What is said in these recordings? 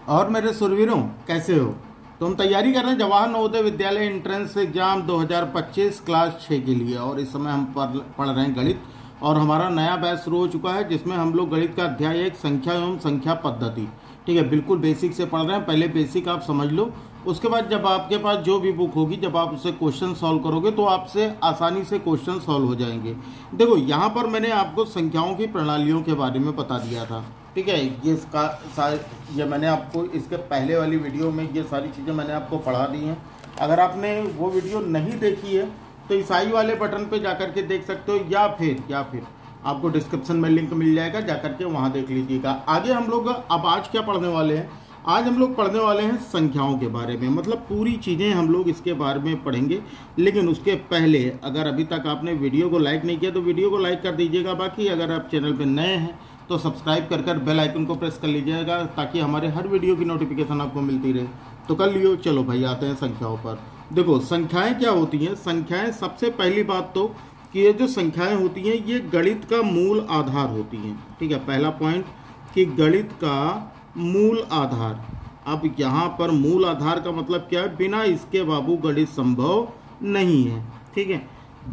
और मेरे सुरवीरों, कैसे हो? तो हम तैयारी कर रहे हैं Jawahar Navodaya Vidyalaya entrance exam 2025 class 6 के लिए। और इस समय हम पढ़ रहे हैं गणित, और हमारा नया बैच शुरू हो चुका है जिसमें हम लोग गणित का अध्याय 1 संख्या एवं संख्या पद्धति, ठीक है, बिल्कुल बेसिक से पढ़ रहे हैं। पहले बेसिक आप समझ लो, उसके बाद जब आपके पास जो भी बुक होगी, जब आप उससे क्वेश्चन सॉल्व करोगे तो आपसे आसानी से क्वेश्चन सॉल्व हो जाएंगे। देखो, यहाँ पर मैंने आपको संख्याओं की प्रणालियों के बारे में बता दिया था, ठीक है। ये मैंने आपको इसके पहले वाली वीडियो में ये सारी चीज़ें मैंने आपको पढ़ा दी हैं। अगर आपने वो वीडियो नहीं देखी है तो ईसाई वाले बटन पे जाकर के देख सकते हो, या फिर आपको डिस्क्रिप्शन में लिंक मिल जाएगा, जाकर के वहाँ देख लीजिएगा। आगे हम लोग अब आज क्या पढ़ने वाले हैं? आज हम लोग पढ़ने वाले हैं संख्याओं के बारे में, मतलब पूरी चीज़ें हम लोग इसके बारे में पढ़ेंगे। लेकिन उसके पहले अगर अभी तक आपने वीडियो को लाइक नहीं किया तो वीडियो को लाइक कर दीजिएगा। बाकी अगर आप चैनल पर नए हैं तो सब्सक्राइब कर बेल आइकन को प्रेस कर लीजिएगा, ताकि हमारे हर वीडियो की नोटिफिकेशन आपको मिलती रहे। तो कर लियो। चलो भाई, आते हैं संख्याओं पर। देखो, संख्याएं क्या होती हैं? संख्याएं, सबसे पहली बात तो कि ये जो संख्याएं होती हैं ये गणित का मूल आधार होती हैं, ठीक है। पहला पॉइंट कि गणित का मूल आधार। अब यहाँ पर मूल आधार का मतलब क्या है? बिना इसके बाबू गणित संभव नहीं है, ठीक है।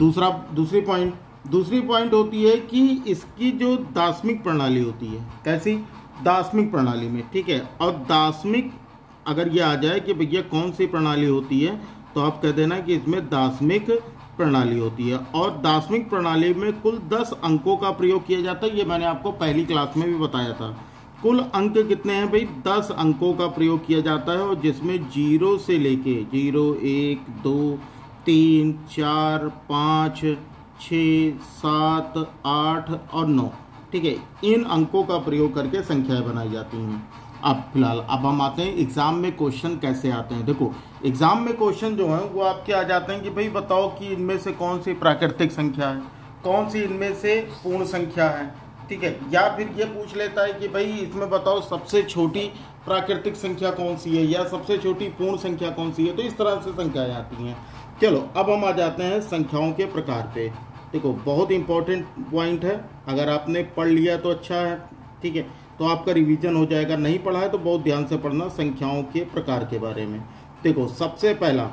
दूसरी पॉइंट होती है कि इसकी जो दार्शनिक प्रणाली होती है, कैसी? दार्शनिक प्रणाली में, ठीक है। और दार्शनिक अगर ये आ जाए कि भैया कौन सी प्रणाली होती है, तो आप कह देना कि इसमें दार्शनिक प्रणाली होती है। और दार्शनिक प्रणाली में कुल 10 अंकों का प्रयोग किया जाता है। ये मैंने आपको पहली क्लास में भी बताया था। कुल अंक कितने हैं भाई? 10 अंकों का प्रयोग किया जाता है, और जिसमें 0 से लेके 0, 1, 2, 3, 4, 5, 6, 7, 8 और 9, ठीक है, इन अंकों का प्रयोग करके संख्याएं बनाई जाती हैं। अब फिलहाल हम आते हैं एग्जाम में क्वेश्चन कैसे आते हैं। देखो, एग्जाम में क्वेश्चन जो है वो आपके आ जाते हैं कि भाई बताओ कि इनमें से कौन सी प्राकृतिक संख्या है, कौन सी इनमें से पूर्ण संख्या है, ठीक है। या फिर ये पूछ लेता है कि भाई इसमें बताओ सबसे छोटी प्राकृतिक संख्या कौन सी है, या सबसे छोटी पूर्ण संख्या कौन सी है। तो इस तरह से संख्याएं आती हैं। चलो, अब हम आ जाते हैं संख्याओं के प्रकार पे। देखो, बहुत इंपॉर्टेंट पॉइंट है। अगर आपने पढ़ लिया तो अच्छा है, ठीक है, तो आपका रिवीजन हो जाएगा। नहीं पढ़ा है तो बहुत ध्यान से पढ़ना संख्याओं के प्रकार के बारे में। देखो, सबसे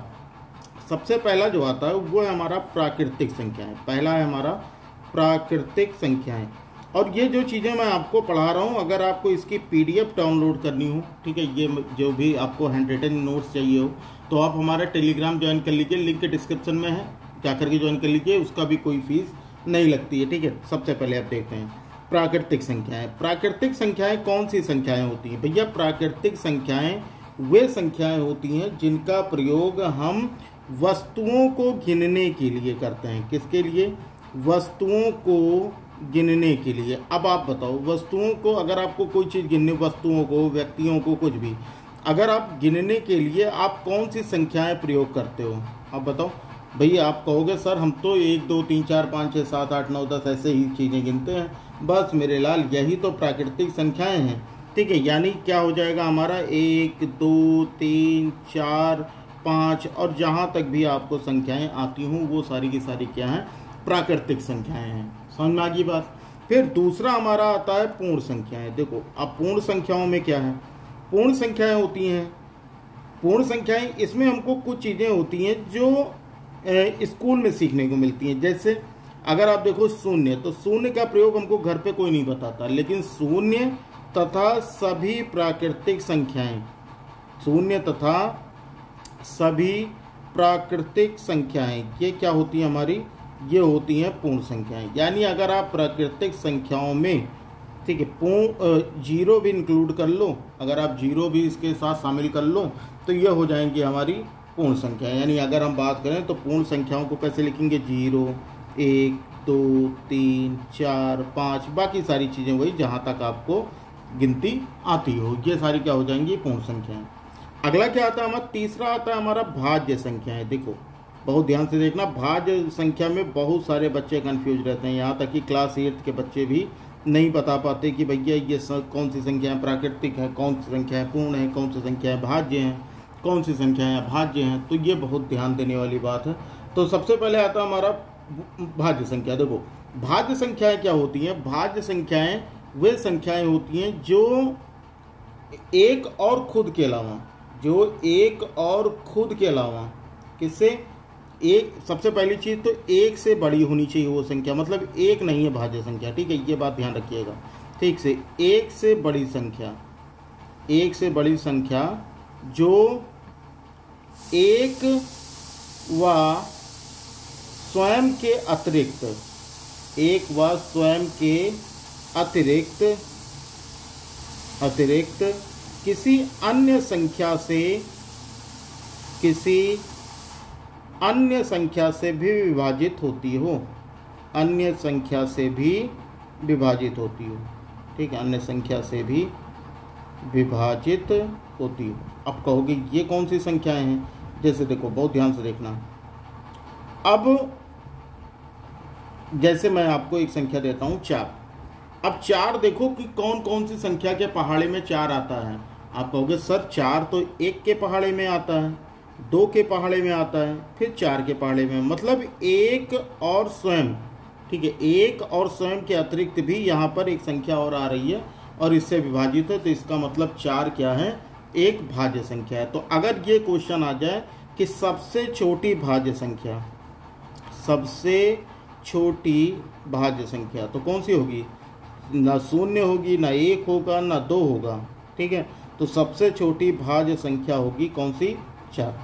पहला जो आता है वो है हमारा प्राकृतिक संख्याएं। पहला है हमारा प्राकृतिक संख्याएं। और ये जो चीज़ें मैं आपको पढ़ा रहा हूँ, अगर आपको इसकी PDF डाउनलोड करनी हो, ठीक है, ये जो भी आपको हैंड रिटन नोट्स चाहिए हो, तो आप हमारा टेलीग्राम ज्वाइन कर लीजिए, लिंक डिस्क्रिप्शन में है, क्या करके ज्वाइन कर लीजिए। उसका भी कोई फीस नहीं लगती है, ठीक है। सबसे पहले आप देखते हैं प्राकृतिक संख्याएं। प्राकृतिक संख्याएं कौन सी संख्याएं होती हैं भैया? प्राकृतिक संख्याएं वे संख्याएं होती हैं जिनका प्रयोग हम वस्तुओं को गिनने के लिए करते हैं। किसके लिए? वस्तुओं को गिनने के लिए। अब आप बताओ, वस्तुओं को, अगर आपको कोई चीज़ गिनने, वस्तुओं को, व्यक्तियों को, कुछ भी, अगर आप गिनने के लिए आप कौन सी संख्याएं प्रयोग करते हो? आप बताओ भैया। आप कहोगे सर हम तो 1, 2, 3, 4, 5, 6, 7, 8, 9, 10 ऐसे ही चीज़ें गिनते हैं। बस मेरे लाल, यही तो प्राकृतिक संख्याएं हैं, ठीक है। यानी क्या हो जाएगा हमारा? 1, 2, 3, 4, 5 और जहाँ तक भी आपको संख्याएं आती हूँ वो सारी की सारी क्या हैं? प्राकृतिक संख्याएं हैं। समझ में आ गई बात? फिर दूसरा हमारा आता है पूर्ण संख्याएं। देखो, अब पूर्ण संख्याओं में क्या है? पूर्ण संख्याएं होती हैं, पूर्ण संख्याएं, इसमें हमको कुछ चीज़ें होती हैं जो स्कूल में सीखने को मिलती हैं। जैसे अगर आप देखो शून्य, तो शून्य का प्रयोग हमको घर पे कोई नहीं बताता, लेकिन शून्य तथा सभी प्राकृतिक संख्याएं, शून्य तथा सभी प्राकृतिक संख्याएं, ये क्या होती है हमारी? ये होती हैं पूर्ण संख्याएं। यानी अगर आप प्राकृतिक संख्याओं में, ठीक है, जीरो भी इंक्लूड कर लो, अगर आप जीरो भी इसके साथ शामिल कर लो तो ये हो जाएंगी हमारी पूर्ण संख्या। यानी अगर हम बात करें तो पूर्ण संख्याओं को कैसे लिखेंगे? 0, 1, 2, 3, 4, 5, बाकी सारी चीज़ें वही जहाँ तक आपको गिनती आती हो, ये सारी क्या हो जाएंगी? पूर्ण संख्याएं। अगला क्या आता है हमारा? तीसरा आता है हमारा भाज्य संख्याएं। देखो, बहुत ध्यान से देखना, भाज्य संख्या में बहुत सारे बच्चे कंफ्यूज रहते हैं। यहाँ तक कि क्लास 8 के बच्चे भी नहीं बता पाते कि भैया ये कौन सी संख्या प्राकृतिक है, कौन सी संख्या पूर्ण है, कौन सी संख्या भाज्य हैं, कौन सी संख्याएं अभाज्य हैं। तो ये बहुत ध्यान देने वाली बात है। तो सबसे पहले आता है हमारा भाज्य संख्या। देखो, भाज्य संख्याएं क्या होती हैं? भाज्य संख्याएं वे संख्याएं होती हैं जो एक और खुद के अलावा, जो एक और खुद के अलावा किससे, एक, सबसे पहली चीज़ तो एक से बड़ी होनी चाहिए वो संख्या, मतलब एक नहीं है भाज्य संख्या, ठीक है, ये बात ध्यान रखिएगा ठीक से। एक से बड़ी संख्या, एक से बड़ी संख्या जो एक व स्वयं के अतिरिक्त, एक व स्वयं के अतिरिक्त किसी अन्य संख्या से, किसी अन्य संख्या से भी विभाजित होती हो, अन्य संख्या से भी विभाजित होती हो, ठीक है, अन्य संख्या से भी विभाजित होती हो। अब कहोगे ये कौन सी संख्याएं हैं, जैसे देखो बहुत ध्यान से देखना। अब जैसे मैं आपको एक संख्या देता हूं 4, अब 4 देखो कि कौन कौन सी संख्या के पहाड़े में 4 आता है। आप कहोगे सर 4 तो 1 के पहाड़े में आता है, 2 के पहाड़े में आता है, फिर 4 के पहाड़े में, मतलब एक और स्वयं, ठीक है, एक और स्वयं के अतिरिक्त भी यहाँ पर एक संख्या और आ रही है और इससे विभाजित है, तो इसका मतलब 4 क्या है, एक भाज्य संख्या है। तो अगर ये क्वेश्चन आ जाए कि सबसे छोटी भाज्य संख्या, सबसे छोटी भाज्य संख्या तो कौन सी होगी, ना 0 होगी, ना 1 होगा, ना 2 होगा, ठीक है, तो सबसे छोटी भाज्य संख्या होगी कौन सी, 4।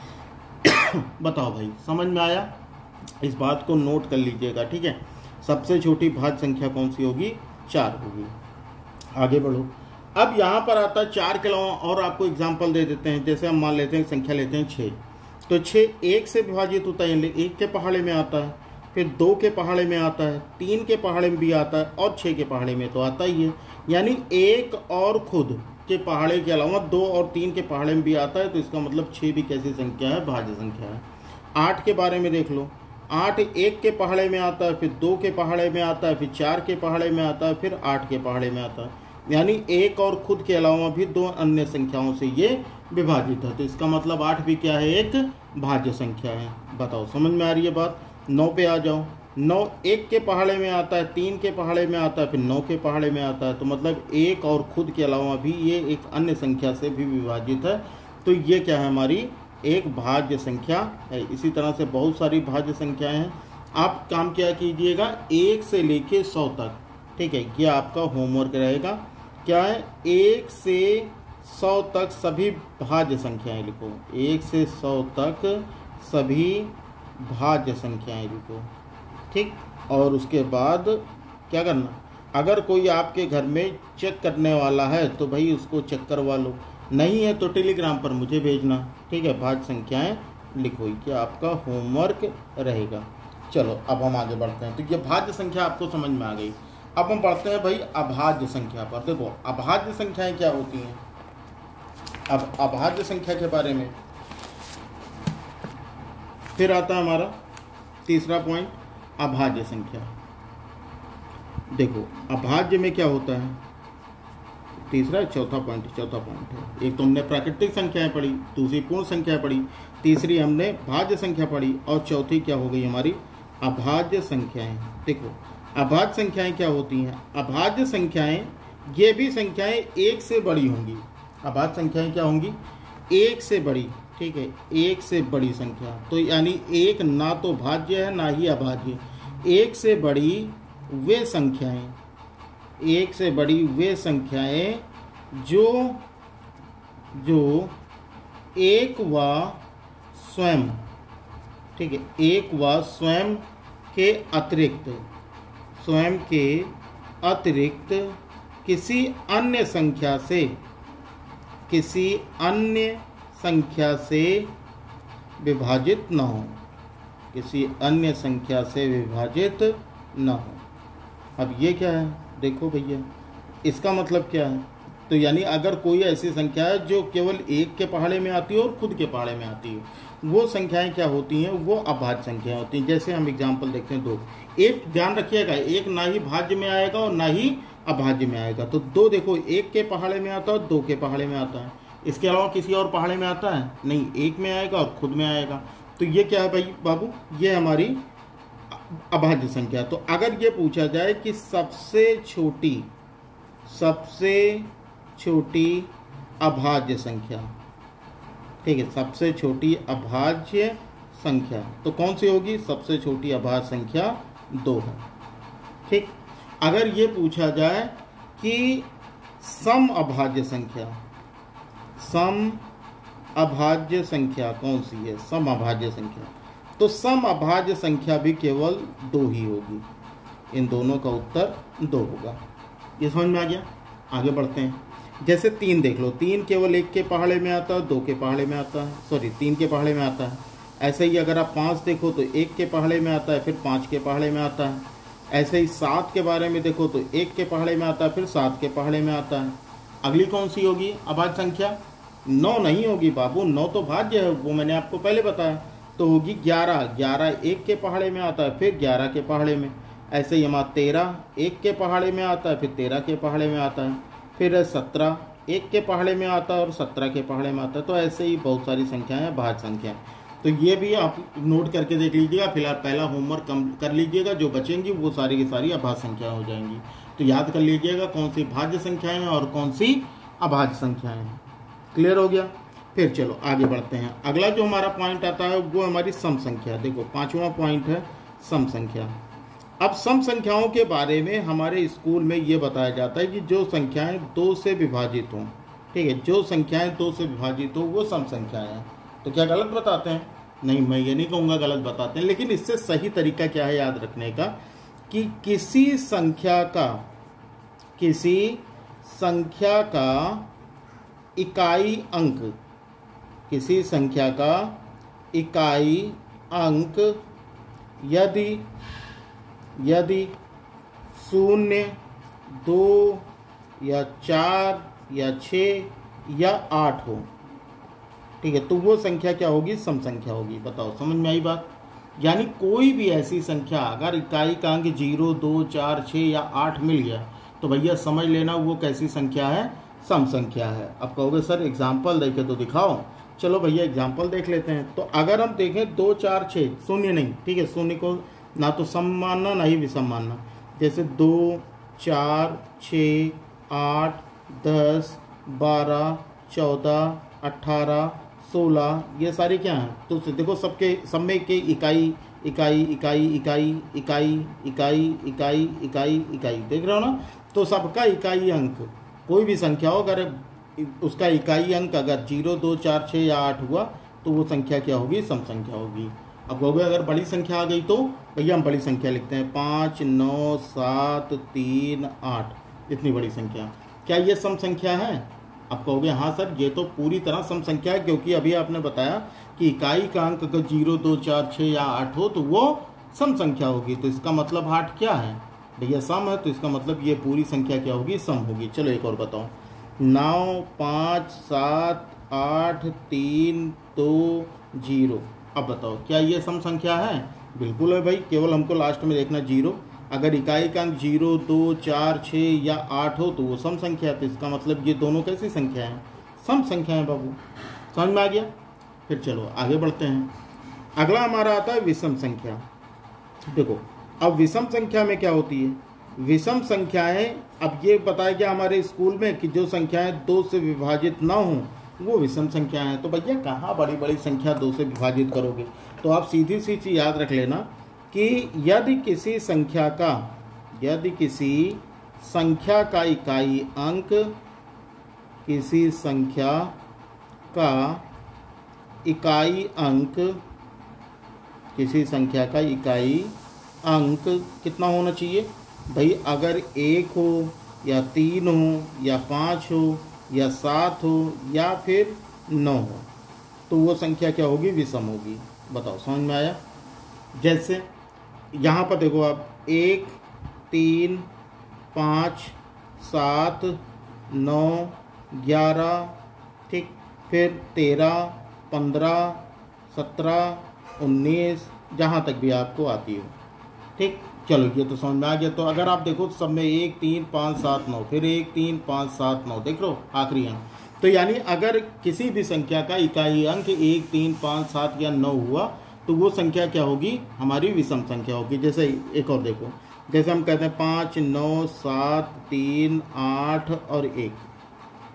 बताओ भाई समझ में आया, इस बात को नोट कर लीजिएगा, ठीक है, सबसे छोटी भाज्य संख्या कौन सी होगी, 4 होगी। आगे बढ़ो। अब यहाँ पर आता है 4 के अलावा और आपको एग्जांपल दे देते हैं, जैसे हम मान लेते हैं संख्या लेते हैं 6, तो 6 1 से विभाजित होता है, 1 के पहाड़े में आता है, फिर 2 के पहाड़े में आता है, 3 के पहाड़े में भी आता है और 6 के पहाड़े में तो आता ही है, यानी एक और खुद के पहाड़े के अलावा 2 और 3 के पहाड़े में भी आता है, तो इसका मतलब 6 भी कैसी संख्या है, भाज्य संख्या है। 8 के बारे में देख लो, 8 1 के पहाड़े में आता है, फिर 2 के पहाड़े में आता है, फिर 4 के पहाड़े में आता है, फिर 8 के पहाड़े में आता है, यानी एक और खुद के अलावा भी 2 अन्य संख्याओं से ये विभाजित है, तो इसका मतलब 8 भी क्या है, एक भाज्य संख्या है। बताओ समझ में आ रही है बात। 9 पे आ जाओ, 9 1 के पहाड़े में आता है, 3 के पहाड़े में आता है, फिर 9 के पहाड़े में आता है, तो मतलब एक और खुद के अलावा भी ये एक अन्य संख्या से भी विभाजित है, तो ये क्या है, हमारी एक भाज्य संख्या है। इसी तरह से बहुत सारी भाज्य संख्याएं हैं। आप काम क्या कीजिएगा, 1 से लेके 100 तक, ठीक है, ये आपका होमवर्क रहेगा। क्या है, 1 से 100 तक सभी भाज्य संख्याएं लिखो, 1 से 100 तक सभी भाज्य संख्याएं लिखो, ठीक। और उसके बाद क्या करना, अगर कोई आपके घर में चेक करने वाला है तो भाई उसको चेक करवा लो, नहीं है तो टेलीग्राम पर मुझे भेजना, ठीक है, भाज्य संख्याएं लिखो, क्या आपका होमवर्क रहेगा। चलो अब हम आगे बढ़ते हैं। तो ये भाज्य संख्या आपको समझ में आ गई। अब हम बढ़ते हैं भाई अभाज्य संख्या पर। देखो अभाज्य संख्याएं क्या होती हैं। अब अभाज्य संख्या के बारे में फिर आता है हमारा तीसरा पॉइंट, अभाज्य संख्या। देखो अभाज्य में क्या होता है, तीसरा चौथा पॉइंट है। एक तो हमने प्राकृतिक संख्याएं पढ़ी, दूसरी पूर्ण संख्या पढ़ी, तीसरी हमने भाज्य संख्या पढ़ी और चौथी क्या हो गई हमारी, अभाज्य संख्याएं। देखो अभाज्य संख्याएं क्या होती हैं, अभाज्य संख्याएं ये भी संख्याएं 1 से बड़ी होंगी। अभाज्य संख्याएं क्या होंगी, 1 से बड़ी, ठीक है, 1 से बड़ी संख्या, तो यानी 1 ना तो भाज्य है ना ही अभाज्य। 1 से बड़ी वे संख्याएं, 1 से बड़ी वे संख्याएं जो एक व स्वयं, ठीक है, एक व स्वयं के अतिरिक्त किसी अन्य संख्या से विभाजित न हो, किसी अन्य संख्या से विभाजित न हो। अब ये क्या है, देखो भैया इसका मतलब क्या है, तो यानी अगर कोई ऐसी संख्या है जो केवल 1 के पहाड़े में आती है और खुद के पहाड़े में आती है, वो संख्याएं क्या होती हैं, वो अभाज्य संख्याएं होती हैं। जैसे हम एग्जांपल देखते हैं 2, एक ध्यान रखिएगा, एक ना ही भाज्य में आएगा और ना ही अभाज्य में आएगा। तो 2 देखो 1 के पहाड़े में आता है और 2 के पहाड़े में आता है, इसके अलावा किसी और पहाड़े में आता है नहीं, 1 में आएगा और खुद में आएगा। तो ये क्या है भाई बाबू, ये हमारी अभाज्य संख्या। तो अगर ये पूछा जाए कि सबसे छोटी अभाज्य संख्या, ठीक है, सबसे छोटी अभाज्य संख्या तो कौन सी होगी? सबसे छोटी अभाज्य संख्या 2 है। ठीक, अगर ये पूछा जाए कि सम अभाज्य संख्या, सम अभाज्य संख्या कौन सी है? सम अभाज्य संख्या, तो सम अभाज्य संख्या भी केवल 2 ही होगी। इन दोनों का उत्तर 2 होगा। ये समझ में आ गया? आगे बढ़ते हैं। जैसे 3 देख लो, 3 केवल 1 के पहाड़े में आता है, 2 के पहाड़े में आता है, सॉरी 3 के पहाड़े में आता है। ऐसे ही अगर आप 5 देखो तो 1 के पहाड़े में आता है, फिर 5 के पहाड़े में आता है। ऐसे ही 7 के बारे में देखो तो 1 के पहाड़े में आता है, फिर 7 के पहाड़े में आता है। अगली कौन सी होगी अभाज्य संख्या? 9 नहीं होगी बाबू, 9 तो भाज्य है, वो मैंने आपको पहले बताया। तो होगी 11, 11 1 के पहाड़े में आता है, फिर 11 के पहाड़े में। ऐसे ही हमारा 13 1 के पहाड़े में आता है, फिर 13 के पहाड़े में आता है। फिर 17 1 के पहाड़े में आता है और 17 के पहाड़े में आता है। तो ऐसे ही बहुत सारी संख्याएं हैं, भाज्य संख्या। तो ये भी आप नोट करके देख लीजिएगा। फिलहाल पहला होमवर्क कम कर लीजिएगा, जो बचेंगी वो सारी की सारी अभाज्य संख्याएं हो जाएंगी। तो याद कर लीजिएगा कौन सी भाज्य संख्याएं हैं और कौन सी अभाज्य संख्याएं हैं। क्लियर हो गया? फिर चलो आगे बढ़ते हैं। अगला जो हमारा पॉइंट आता है वो हमारी सम संख्या। देखो 5वां पॉइंट है सम संख्या। अब सम संख्याओं के बारे में हमारे स्कूल में ये बताया जाता है कि जो संख्याएं 2 से विभाजित हों, ठीक है, जो संख्याएं 2 से विभाजित हो वो सम संख्याएं हैं। तो क्या गलत बताते हैं? नहीं, मैं ये नहीं कहूँगा गलत बताते हैं, लेकिन इससे सही तरीका क्या है याद रखने का कि किसी संख्या का इकाई अंक, किसी संख्या का इकाई अंक यदि 0, 2 या 4 या 6 या 8 हो, ठीक है, तो वो संख्या क्या होगी? सम संख्या होगी। बताओ समझ में आई बात? यानी कोई भी ऐसी संख्या अगर इकाई का अंक 0, 2, 4, 6 या 8 मिल गया तो भैया समझ लेना वो कैसी संख्या है? सम संख्या है। अब कहोगे सर एग्जाम्पल देखे तो दिखाओ। चलो भैया एग्जाम्पल देख लेते हैं। तो अगर हम देखें 2, 4, 6, शून्य नहीं, ठीक है, शून्य को ना तो सम मानना ना ही विषम मानना। जैसे 2, 4, 6, 8, 10, 12, 14, 18, 16 ये सारे क्या हैं? तो देखो सबके सब में के इकाई इकाई इकाई इकाई इकाई इकाई इकाई इकाई इकाई देख रहे हो ना? तो सबका इकाई अंक कोई भी संख्या हो, अगर उसका इकाई अंक अगर 0, 2, 4, 6 या 8 हुआ तो वो संख्या क्या होगी? सम संख्या होगी। अब कहोगे अगर बड़ी संख्या आ गई तो भैया हम बड़ी संख्या लिखते हैं 5, 9, 7, 3, 8 इतनी बड़ी संख्या। क्या ये सम संख्या है? अब कहोगे हाँ सर ये तो पूरी तरह सम संख्या है, क्योंकि अभी आपने बताया कि इकाई का अंक अगर 0, 2, 4, 6 या 8 हो तो वो सम संख्या होगी। तो इसका मतलब 8 क्या है? भैया सम है, तो इसका मतलब ये पूरी संख्या क्या होगी? सम होगी। चलो एक और बताओ। 9, 5, 7, 8, 3, 2, 0। अब बताओ क्या ये सम संख्या है? बिल्कुल है भाई, केवल हमको लास्ट में देखना 0। अगर इकाई का अंक 0, 2, 4, 6 या 8 हो तो वो सम संख्या है। तो इसका मतलब ये दोनों कैसी संख्या हैं? सम संख्या है बाबू। समझ में आ गया? फिर चलो आगे बढ़ते हैं। अगला हमारा आता है विषम संख्या। देखो अब विषम संख्या में क्या होती है? विषम संख्याएं, अब ये बताया गया हमारे स्कूल में कि जो संख्याएं 2 से विभाजित ना हों वो विषम संख्याएं हैं। तो भैया कहाँ बड़ी बड़ी संख्या 2 से विभाजित करोगे? तो आप सीधी सी चीज याद रख लेना कि यदि किसी संख्या का इकाई अंक, किसी संख्या का इकाई अंक कितना होना चाहिए भाई? अगर 1 हो या 3 हो या 5 हो या 7 हो या फिर 9 हो तो वो संख्या क्या होगी? विषम होगी। बताओ समझ में आया? जैसे यहाँ पर देखो आप 1, 3, 5, 7, 9, 11, ठीक, फिर 13, 15, 17, 19 जहाँ तक भी आपको आती हो, ठीक। चलो ये तो समझ में आ गया। तो अगर आप देखो सब में 1, 3, 5, 7, 9, फिर 1, 3, 5, 7, 9 देख लो आखिरी अंक। तो यानी अगर किसी भी संख्या का इकाई अंक 1, 3, 5, 7 या 9 हुआ तो वो संख्या क्या होगी? हमारी विषम संख्या होगी। जैसे एक और देखो, जैसे हम कहते हैं 5, 9, 7, 3, 8 और 1,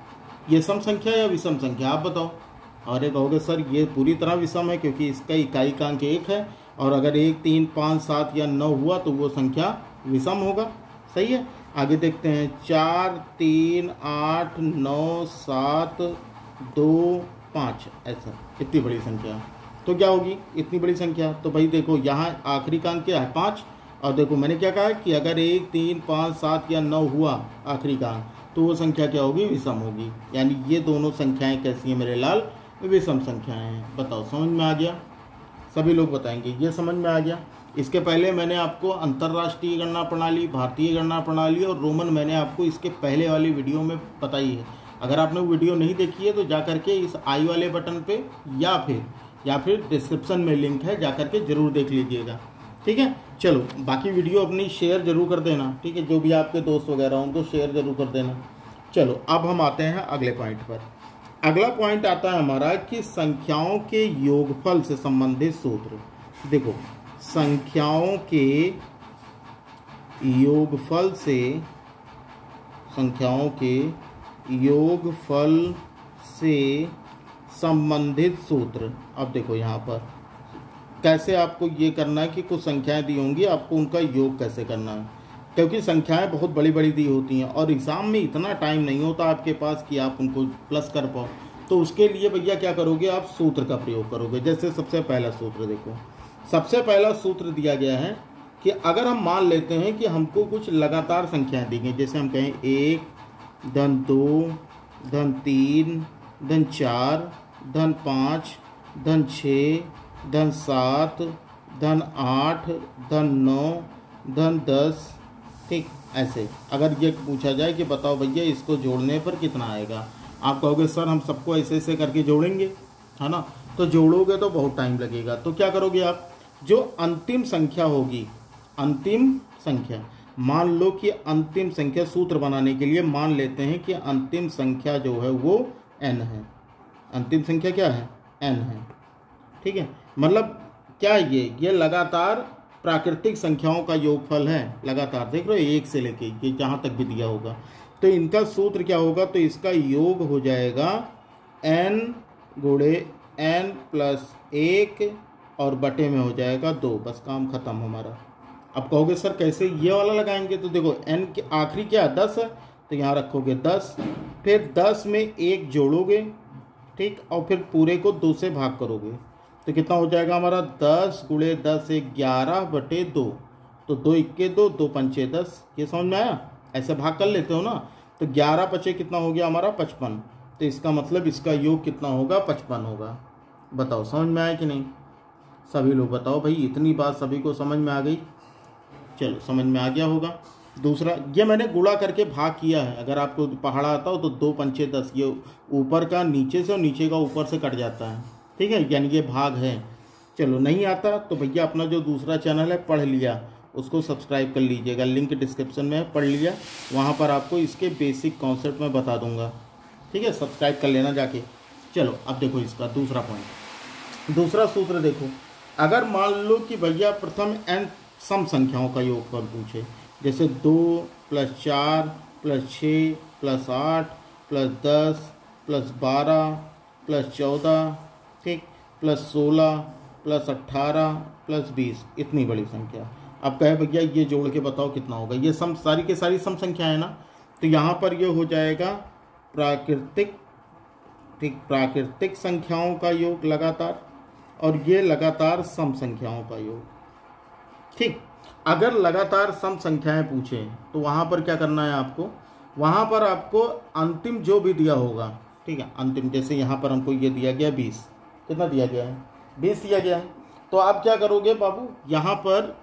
ये सम संख्या या विषम संख्या, आप बताओ। और ये कहोगे सर ये पूरी तरह विषम है क्योंकि इसका इकाई का अंक 1 है, और अगर 1, 3, 5, 7 या 9 हुआ तो वो संख्या विषम होगा। सही है, आगे देखते हैं। 4, 3, 8, 9, 7, 2, 5, ऐसा इतनी बड़ी संख्या तो क्या होगी इतनी बड़ी संख्या। तो भाई देखो यहाँ आखिरी का अंक क्या है 5, और देखो मैंने क्या कहा कि अगर 1, 3, 5, 7 या 9 हुआ आखिरी का अंक तो वो संख्या क्या होगी, विषम होगी। यानी ये दोनों संख्याएं कैसी हैं मेरे लाल, विषम संख्याएं हैं। बताओ समझ में आ गया, सभी लोग बताएंगे ये समझ में आ गया। इसके पहले मैंने आपको अंतर्राष्ट्रीय गणना प्रणाली, भारतीय गणना प्रणाली और रोमन मैंने आपको इसके पहले वाली वीडियो में बताई है। अगर आपने वीडियो नहीं देखी है तो जा करके इस आई वाले बटन पे या फिर डिस्क्रिप्शन में लिंक है, जा करके जरूर देख लीजिएगा। ठीक है, चलो बाकी वीडियो अपनी शेयर जरूर कर देना। ठीक है, जो भी आपके दोस्त वगैरह उनको शेयर जरूर कर देना। चलो अब हम आते हैं अगले पॉइंट पर। अगला पॉइंट आता है हमारा कि संख्याओं के योगफल से संबंधित सूत्र। देखो संख्याओं के योगफल से संबंधित सूत्र। अब देखो यहाँ पर कैसे आपको ये करना है कि कुछ संख्याएं दी होंगी, आपको उनका योग कैसे करना है, क्योंकि संख्याएं बहुत बड़ी बड़ी दी होती हैं और एग्ज़ाम में इतना टाइम नहीं होता आपके पास कि आप उनको प्लस कर पाओ। तो उसके लिए भैया क्या करोगे, आप सूत्र का प्रयोग करोगे। जैसे सबसे पहला सूत्र देखो, सबसे पहला सूत्र दिया गया है कि अगर हम मान लेते हैं कि हमको कुछ लगातार संख्याएं दी गई, जैसे हम कहें 1, धन 2, धन 3, धन 4, धन 5, धन 6, धन 7, धन 8, धन 9, धन 10। ठीक, ऐसे अगर ये पूछा जाए कि बताओ भैया इसको जोड़ने पर कितना आएगा, आप कहोगे सर हम सबको ऐसे ऐसे करके जोड़ेंगे, है ना। तो जोड़ोगे तो बहुत टाइम लगेगा। तो क्या करोगे आप, जो अंतिम संख्या होगी, अंतिम संख्या मान लो कि अंतिम संख्या सूत्र बनाने के लिए मान लेते हैं कि अंतिम संख्या जो है वो n है। अंतिम संख्या क्या है, n है। ठीक है, मतलब क्या है ये लगातार प्राकृतिक संख्याओं का योगफल है। लगातार देख रहे हो 1 से लेके ये जहाँ तक भी दिया होगा, तो इनका सूत्र क्या होगा, तो इसका योग हो जाएगा n गुणे n प्लस 1 और बटे में हो जाएगा 2। बस काम खत्म हमारा। अब कहोगे सर कैसे ये वाला लगाएंगे, तो देखो n के आखिरी क्या है 10 है, तो यहाँ रखोगे 10, फिर 10 में 1 जोड़ोगे, ठीक, और फिर पूरे को 2 से भाग करोगे तो कितना हो जाएगा हमारा 10 गुणे 10 11 बटे 2। तो 2 इक्के 2, 2 पंचे 10। ये समझ में आया, ऐसे भाग कर लेते हो ना। तो 11 पचे कितना हो गया हमारा 55। तो इसका मतलब इसका योग कितना होगा 55 होगा। बताओ समझ में आया कि नहीं, सभी लोग बताओ भाई, इतनी बात सभी को समझ में आ गई। चलो समझ में आ गया होगा। दूसरा, ये मैंने गुणा करके भाग किया है। अगर आपको पहाड़ा आता हो तो 2 पंचे 10, ये ऊपर का नीचे से और नीचे का ऊपर से कट जाता है। ठीक है, यानी ये भाग है। चलो नहीं आता तो भैया अपना जो दूसरा चैनल है पढ़ लिया, उसको सब्सक्राइब कर लीजिएगा, लिंक डिस्क्रिप्शन में है, पढ़ लिया, वहाँ पर आपको इसके बेसिक कॉन्सेप्ट में बता दूंगा। ठीक है, सब्सक्राइब कर लेना जाके। चलो अब देखो इसका दूसरा पॉइंट, दूसरा सूत्र देखो। अगर मान लो कि भैया प्रथम n सम संख्याओं का योगफल पूछे, जैसे 2 + 4 + 6 + 8 + 10 + 12 + 14, ठीक, +16 + 18 + 20, इतनी बड़ी संख्या। अब कहे भैया ये जोड़ के बताओ कितना होगा। ये सम सारी के सारी सम संख्या है ना, तो यहाँ पर ये हो जाएगा प्राकृतिक, ठीक, प्राकृतिक संख्याओं का योग लगातार, और ये लगातार सम संख्याओं का योग। ठीक, अगर लगातार सम संख्याएं पूछें तो वहाँ पर क्या करना है आपको, वहाँ पर आपको अंतिम जो भी दिया होगा, ठीक है, अंतिम, जैसे यहाँ पर हमको ये दिया गया 20, कितना दिया गया है 20 दिया गया है, तो आप क्या करोगे बाबू, यहाँ पर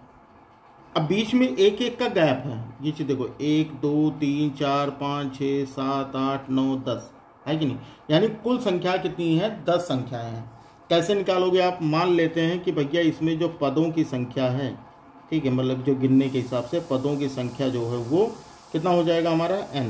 अब बीच में एक एक का गैप है। ये चीज़ देखो 1 2 3 4 5 6 7 8 9 10 है कि नहीं, यानी कुल संख्या कितनी है 10 संख्याएं हैं। कैसे निकालोगे आप, मान लेते हैं कि भैया इसमें जो पदों की संख्या है, ठीक है, मतलब जो गिनने के हिसाब से पदों की संख्या जो है वो कितना हो जाएगा हमारा n,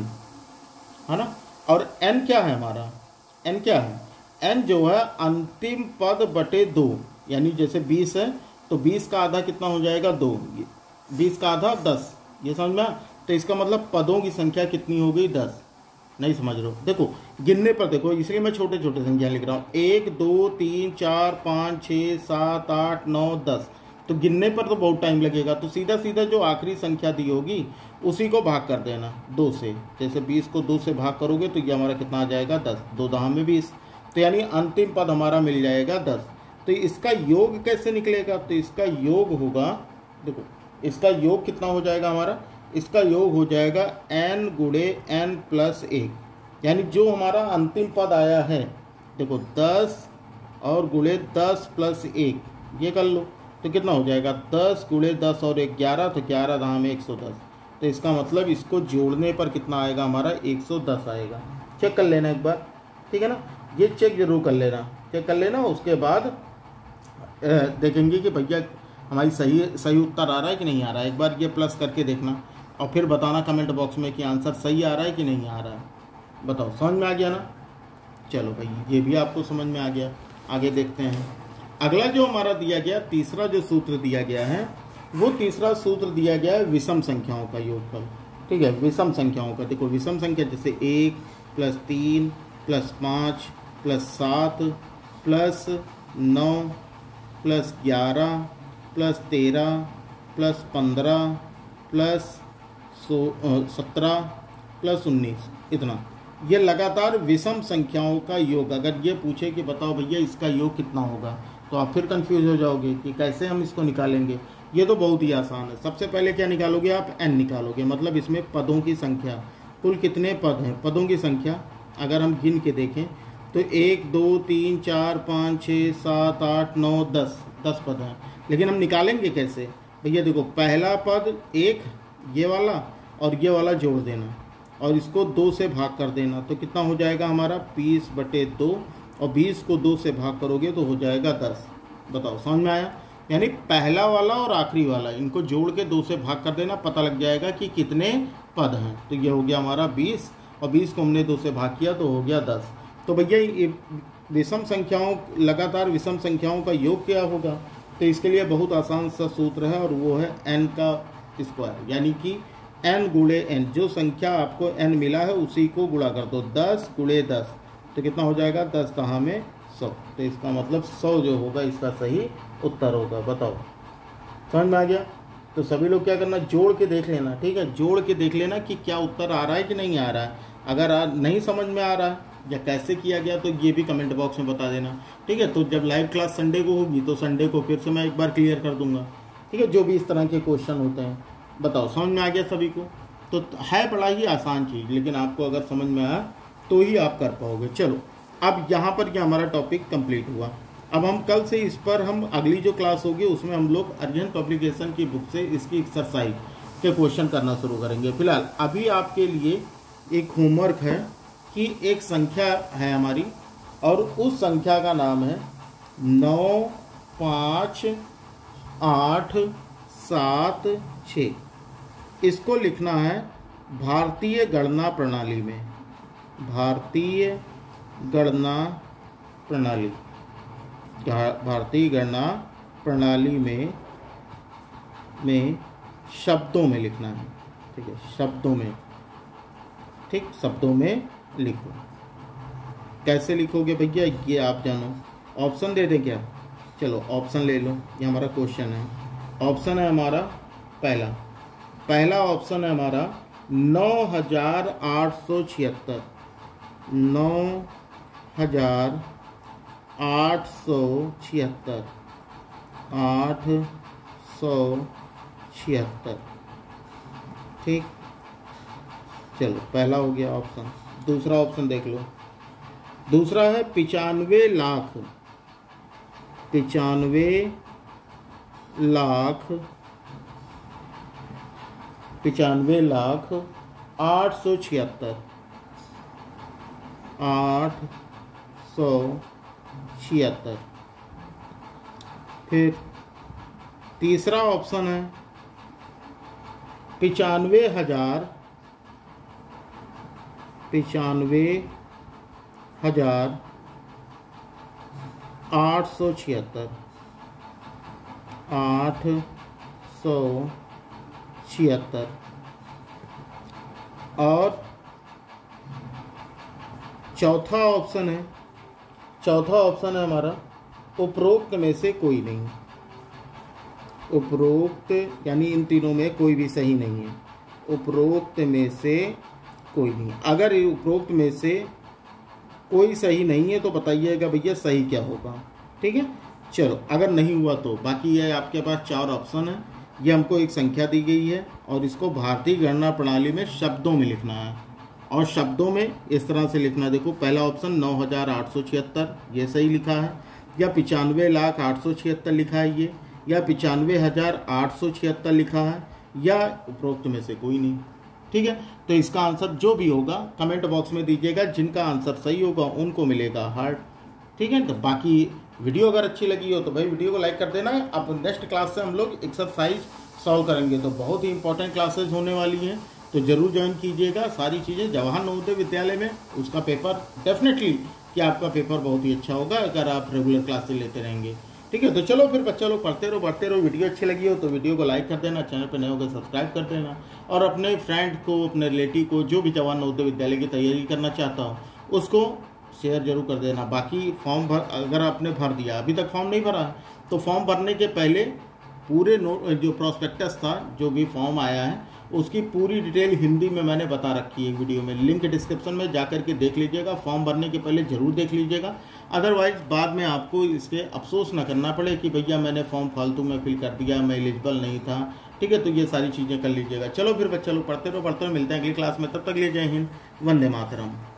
है ना। और n क्या है हमारा, n क्या है, n जो है अंतिम पद बटे 2, यानी जैसे 20 है तो 20 का आधा कितना हो जाएगा 2, 20 का आधा 10। ये समझ में, तो इसका मतलब पदों की संख्या कितनी हो गई 10। नहीं समझ रहे हो? देखो गिनने पर देखो, इसलिए मैं छोटे छोटे संख्या लिख रहा हूँ। 1 2 3 4 5 6 7 8 9 10। तो गिनने पर तो बहुत टाइम लगेगा, तो सीधा सीधा जो आखिरी संख्या दी होगी उसी को भाग कर देना 2 से। जैसे 20 को 2 से भाग करोगे तो ये हमारा कितना आ जाएगा 10, 2 दहा में 20। तो यानी अंतिम पद हमारा मिल जाएगा 10। तो इसका योग कैसे निकलेगा? तो इसका योग होगा, देखो इसका योग कितना हो जाएगा हमारा, इसका योग हो जाएगा n गुणे n प्लस 1। यानी जो हमारा अंतिम पद आया है, देखो 10 और गुणे 10 प्लस 1, ये कर लो तो कितना हो जाएगा 10 गुणे 10 और 1 11, तो 11 दहा में 110। तो इसका मतलब इसको जोड़ने पर कितना आएगा हमारा 110 आएगा। चेक कर लेना एक बार, ठीक है ना, ये चेक जरूर कर लेना, चेक कर लेना। उसके बाद देखेंगे कि भैया हमारी सही उत्तर आ रहा है कि नहीं आ रहा है। एक बार ये प्लस करके देखना और फिर बताना कमेंट बॉक्स में कि आंसर सही आ रहा है कि नहीं आ रहा है। बताओ समझ में आ गया ना? चलो भाई ये भी आपको समझ में आ गया। आगे देखते हैं। अगला जो हमारा दिया गया तीसरा जो सूत्र दिया गया है, वो तीसरा सूत्र दिया गया है विषम संख्याओं का योगफल। ठीक है, विषम संख्याओं का। देखो विषम संख्या जैसे 1 + 3 + 5 + 7 + 9 + 11 + 13 + 15 + 17 + 19, इतना। ये लगातार विषम संख्याओं का योग। अगर ये पूछे कि बताओ भैया इसका योग कितना होगा, तो आप फिर कंफ्यूज हो जाओगे कि कैसे हम इसको निकालेंगे। ये तो बहुत ही आसान है। सबसे पहले क्या निकालोगे आप? n निकालोगे, मतलब इसमें पदों की संख्या, कुल कितने पद हैं, पदों की संख्या अगर हम गिन के देखें तो 1 2 3 4 5 6 7 8 9 10 पद हैं। लेकिन हम निकालेंगे कैसे भैया? देखो पहला पद 1 ये वाला और ये वाला जोड़ देना और इसको 2 से भाग कर देना, तो कितना हो जाएगा हमारा 20/2, और 20 को 2 से भाग करोगे तो हो जाएगा 10। बताओ समझ में आया? यानी पहला वाला और आखिरी वाला इनको जोड़ के 2 से भाग कर देना, पता लग जाएगा कि कितने पद हैं। तो ये हो गया हमारा 20, और 20 को हमने 2 से भाग किया तो हो गया 10। तो भैया ये विषम संख्याओं, लगातार विषम संख्याओं का योग क्या होगा? तो इसके लिए बहुत आसान सा सूत्र है और वो है n का स्क्वायर, यानी कि n गुणे n। जो संख्या आपको n मिला है उसी को गुणा कर दो। 10 गुणे 10 तो कितना हो जाएगा 10 दहा में 100। तो इसका मतलब 100 जो होगा इसका सही उत्तर होगा। बताओ समझ में आ गया? तो सभी लोग क्या करना, जोड़ के देख लेना। ठीक है, जोड़ के देख लेना कि क्या उत्तर आ रहा है कि नहीं आ रहा है। अगर नहीं समझ में आ रहा है या कैसे किया गया तो ये भी कमेंट बॉक्स में बता देना। ठीक है, तो जब लाइव क्लास संडे को होगी तो संडे को फिर से मैं एक बार क्लियर कर दूंगा। ठीक है, जो भी इस तरह के क्वेश्चन होते हैं। बताओ समझ में आ गया सभी को? तो है बड़ा ही आसान चीज़, लेकिन आपको अगर समझ में आया तो ही आप कर पाओगे। चलो अब यहाँ पर क्या हमारा टॉपिक कंप्लीट हुआ। अब हम कल से इस पर हम अगली जो क्लास होगी उसमें हम लोग अरिहंत पब्लिकेशन की बुक से इसकी एक्सरसाइज के क्वेश्चन करना शुरू करेंगे। फिलहाल अभी आपके लिए एक होमवर्क है कि एक संख्या है हमारी और उस संख्या का नाम है 9 5 8 7 6। इसको लिखना है भारतीय गणना प्रणाली में। भारतीय गणना प्रणाली, भारतीय गणना प्रणाली में शब्दों में लिखना है। ठीक है, शब्दों में। ठीक, शब्दों में लिखो। कैसे लिखोगे भैया ये आप जानो। ऑप्शन दे दें क्या? चलो ऑप्शन ले लो, ये हमारा क्वेश्चन है। ऑप्शन है हमारा पहला ऑप्शन है हमारा 9876। 9876 876। ठीक, चलो पहला हो गया ऑप्शन। दूसरा ऑप्शन देख लो। दूसरा है 95 लाख। 95 लाख 876। 876। फिर तीसरा ऑप्शन है 95,000। 95,876। 876। और चौथा ऑप्शन है हमारा उपरोक्त में से कोई नहीं। उपरोक्त यानी इन तीनों में कोई भी सही नहीं है। उपरोक्त में से कोई नहीं। अगर उपरोक्त में से कोई सही नहीं है तो बताइएगा भैया सही क्या होगा। ठीक है, चलो अगर नहीं हुआ तो बाकी है आपके पास 4 ऑप्शन है। ये हमको एक संख्या दी गई है और इसको भारतीय गणना प्रणाली में शब्दों में लिखना है। और शब्दों में इस तरह से लिखना, देखो पहला ऑप्शन 9,876 ये सही लिखा है, या 95,08,76 लिखा है ये, या 95,876 लिखा है, या उपरोक्त में से कोई नहीं। ठीक है, तो इसका आंसर जो भी होगा कमेंट बॉक्स में दीजिएगा। जिनका आंसर सही होगा उनको मिलेगा हार्ट। ठीक है, तो बाकी वीडियो अगर अच्छी लगी हो तो भाई वीडियो को लाइक कर देना। अब नेक्स्ट क्लास से हम लोग एक्सरसाइज सॉल्व करेंगे, तो बहुत ही इंपॉर्टेंट क्लासेस होने वाली हैं, तो जरूर ज्वाइन कीजिएगा। सारी चीज़ें जवाहर नवोदय विद्यालय में उसका पेपर डेफिनेटली कि आपका पेपर बहुत ही अच्छा होगा अगर आप रेगुलर क्लासेस लेते रहेंगे। ठीक है, तो चलो फिर बच्चा लोग पढ़ते रहो बढ़ते रहो। वीडियो अच्छी लगी हो तो वीडियो को लाइक कर देना, चैनल पर नए होकर सब्सक्राइब कर देना, और अपने फ्रेंड को, अपने रिलेटिव को जो भी जवाहर नवोदय विद्यालय की तैयारी करना चाहता हो उसको शेयर जरूर कर देना। बाकी फॉर्म अगर आपने भर दिया, अभी तक फॉर्म नहीं भरा तो फॉर्म भरने के पहले पूरे जो प्रोस्पेक्टस था, जो भी फॉर्म आया है उसकी पूरी डिटेल हिंदी में मैंने बता रखी है वीडियो में। लिंक डिस्क्रिप्शन में जाकर के देख लीजिएगा। फॉर्म भरने के पहले ज़रूर देख लीजिएगा, अदरवाइज बाद में आपको इसके अफसोस ना करना पड़े कि भैया मैंने फॉर्म फालतू में फिल कर दिया, मैं एलिजिबल नहीं था। ठीक है, तो ये सारी चीज़ें कर लीजिएगा। चलो फिर बच्चा लोग पढ़ते रहो मिलते हैं अगली क्लास में। तब तक ले जय हिंद, वंदे मातरम।